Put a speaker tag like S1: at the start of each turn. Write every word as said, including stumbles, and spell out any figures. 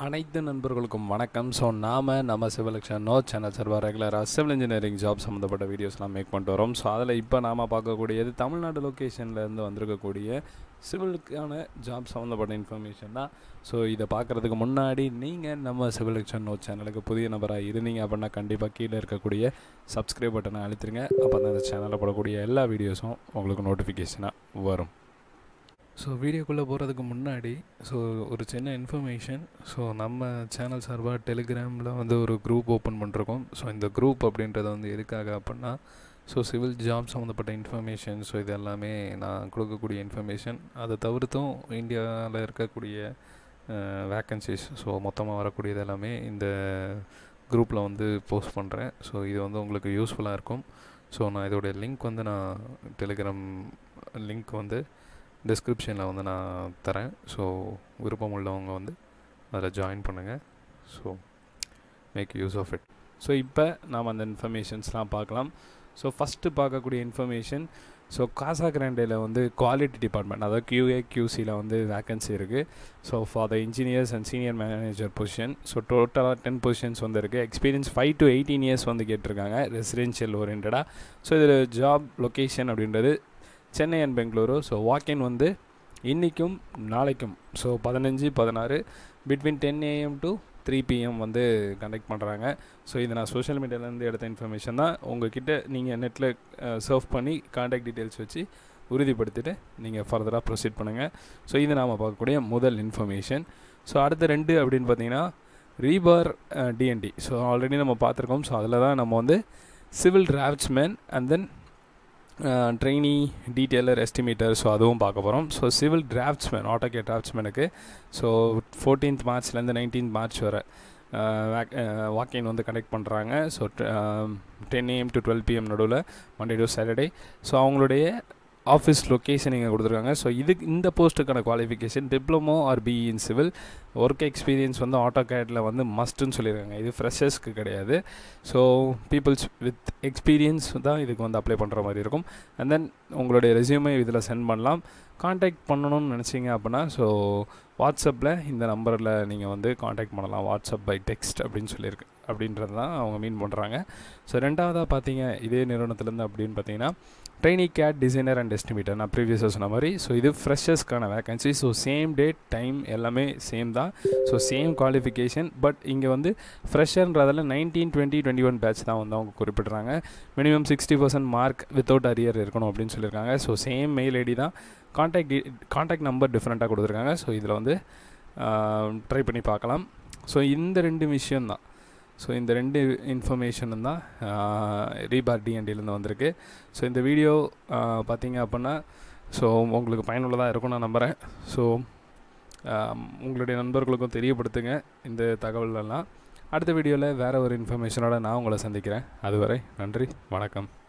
S1: அனைத்து நண்பர்களுக்கும் வணக்கம். ஸோ நாம் நம்ம சிவில் நோ சேனல் சர்வா ரெகுலராக சிவில் இன்ஜினியரிங் ஜாப் சம்மந்தப்பட்ட வீடியோஸ்லாம் மேக் பண்ணிட்டு வரோம். ஸோ அதில் இப்போ நாம் பார்க்கக்கூடியது தமிழ்நாடு லொக்கேஷன்லேருந்து வந்திருக்கக்கூடிய சிவிலுக்கான ஜாப் சம்மந்தப்பட்ட இன்ஃபர்மேஷன் தான். ஸோ இதை பார்க்குறதுக்கு முன்னாடி நீங்கள் நம்ம சிவில் நோ சேனலுக்கு புதிய நபராக இருந்தீங்க அப்படின்னா கண்டிப்பாக கீழே இருக்கக்கூடிய சப்ஸ்கிரைப் பட்டனை அழுத்திருங்க. அப்போ தான் இந்த சேனலில் போடக்கூடிய எல்லா வீடியோஸும் உங்களுக்கு நோட்டிஃபிகேஷனாக வரும். ஸோ வீடியோக்குள்ளே போகிறதுக்கு முன்னாடி ஸோ ஒரு சின்ன இன்ஃபர்மேஷன். ஸோ நம்ம சேனல் சார்பாக டெலிகிராமில் வந்து ஒரு குரூப் ஓப்பன் பண்ணிருக்கோம். ஸோ இந்த குரூப் அப்படின்றது வந்து எதுக்காக அப்படின்னா ஸோ சிவில் ஜாப் சம்மந்தப்பட்ட இன்ஃபர்மேஷன், ஸோ இது எல்லாமே நான் கொடுக்கக்கூடிய இன்ஃபர்மேஷன். அதை தவிர்த்தும் இந்தியாவில் இருக்கக்கூடிய வேக்கன்சிஸ், ஸோ மொத்தமாக வரக்கூடியது எல்லாமே இந்த குரூப்பில் வந்து போஸ்ட் பண்ணுறேன். ஸோ இது வந்து உங்களுக்கு யூஸ்ஃபுல்லாக இருக்கும். ஸோ நான் இதோடைய லிங்க் வந்து நான் டெலிகிராம் லிங்க் வந்து டிஸ்கிரிப்ஷனில் வந்து நான் தரேன். ஸோ விருப்பம் உள்ளவங்க வந்து அதில் ஜாயின் பண்ணுங்கள். So make use of it. So இப்போ நாம் அந்த இன்ஃபர்மேஷன்ஸ்லாம் பார்க்கலாம். ஸோ ஃபஸ்ட்டு பார்க்கக்கூடிய இன்ஃபர்மேஷன், ஸோ காசா கிராண்டேயில் வந்து குவாலிட்டி டிபார்ட்மெண்ட், அதாவது கியூஏ கியூசியில் வந்து வேக்கன்சி இருக்குது. So for the engineers and senior manager position. So டோட்டலாக டென் பொசிஷன்ஸ் வந்து இருக்குது. Experience five to eighteen years வந்து கேட்டிருக்காங்க, ரெசிடென்ஷியல் ஓரியன்டாக. ஸோ இதில் ஜாப் லொக்கேஷன் அப்படின்றது Chennai and Bengaluru. So walk in வந்து இன்றைக்கும் நாளைக்கும் ஸோ பதினஞ்சு பதினாறு between ten AM to three PM வந்து கண்டக்ட் பண்ணுறாங்க. ஸோ இது நான் சோஷியல் மீடியாவிலேருந்து எடுத்த இன்ஃபர்மேஷன் தான். உங்கள்கிட்ட நீங்கள் நெட்டில் சர்ஃப் பண்ணி கான்டாக்ட் டீட்டெயில்ஸ் வச்சு உறுதிப்படுத்திட்டு நீங்கள் ஃபர்தராக ப்ரொசீட் பண்ணுங்கள். ஸோ இது நாம் பார்க்கக்கூடிய முதல் இன்ஃபர்மேஷன். ஸோ அடுத்த ரெண்டு அப்படின்னு பார்த்தீங்கன்னா ரீபார் டிஎன்டி. ஸோ ஆல்ரெடி நம்ம பார்த்துருக்கோம். ஸோ அதில் தான் நம்ம வந்து civil draftsman and then trainee detailer estimator, so அதுவும் பார்க்க போகிறோம். ஸோ சிவில் டிராஃப்ட்ஸ்மேன், ஆட்டோகே டிராஃப்ட்ஸ்மேனுக்கு ஸோ ஃபோர்டீன்த் மார்ச்லேருந்து நைன்டீன்த் மார்ச் வரை வாக்கின் வந்து கண்டக்ட் பண்ணுறாங்க. So ten AM to twelve PM நடுவில் மண்டே டு சாட்டர்டே. ஸோ அவங்களுடைய ஆஃபீஸ் லொக்கேஷன் இங்கே கொடுத்துருக்காங்க. ஸோ இதுக்கு இந்த போஸ்ட்டுக்கான qualification diploma or BE in civil. Work experience வந்து ஆட்டோகேடில் வந்து மஸ்ட்டுன்னு சொல்லியிருக்காங்க. இது ஃப்ரெஷர்ஸ்க்கு கிடையாது. ஸோ பீப்புள்ஸ் வித் எக்ஸ்பீரியன்ஸ் தான் இதுக்கு வந்து அப்ளை பண்ணுற மாதிரி இருக்கும். அண்ட் தென் உங்களுடைய ரெஸ்யூமே இதில் சென்ட் பண்ணலாம். காண்டாக்ட் பண்ணணும்னு நினச்சிங்க அப்படின்னா ஸோ வாட்ஸ்அப்பில் இந்த நம்பரில் நீங்கள் வந்து காண்டாக்ட் பண்ணலாம். வாட்ஸ்அப் பை டெக்ஸ்ட் அப்படின்னு சொல்லியிருக்கு, அப்படின்றது தான் அவங்க மீன் பண்ணுறாங்க. ஸோ ரெண்டாவதாக பார்த்தீங்க இதே நிறுவனத்துலேருந்து அப்படின்னு பார்த்தீங்கன்னா trainee CAD designer and estimator, நான் ப்ரீவியஸாக சொன்ன மாதிரி. ஸோ இது ஃப்ரெஷர்ஸ்க்கான vacancy. So same date time எல்லாமே சேம் தான். So same qualification. பட் இங்கே வந்து ஃப்ரெஷர்ன்றதில் nineteen twenty twenty one batch தான் வந்து அவங்க குறிப்பிட்றாங்க. Minimum sixty percent mark without arrear இருக்கணும் அப்படின்னு சொல்லியிருக்காங்க. ஸோ சேம் மெயில் ஐடி தான். கான்டாக்ட் கான்டாக்ட் நம்பர் டிஃப்ரெண்ட்டாக கொடுத்துருக்காங்க. ஸோ இதில் வந்து ட்ரை பண்ணி பார்க்கலாம். ஸோ இந்த ரெண்டு விஷயந்தான். ஸோ இந்த ரெண்டு இன்ஃபர்மேஷனும் தான் ரீபார் டிஎன்டிலேருந்து வந்திருக்கு. ஸோ இந்த வீடியோ பார்த்தீங்க அப்படின்னா ஸோ உங்களுக்கு பயனுள்ளதாக இருக்கும் நான் நம்புகிறேன். ஸோ உங்களுடைய நண்பர்களுக்கும் தெரியப்படுத்துங்க இந்த தகவலெல்லாம். அடுத்த வீடியோவில் வேறு ஒரு இன்ஃபர்மேஷனோட நான் உங்களை சந்திக்கிறேன். அதுவரை நன்றி, வணக்கம்.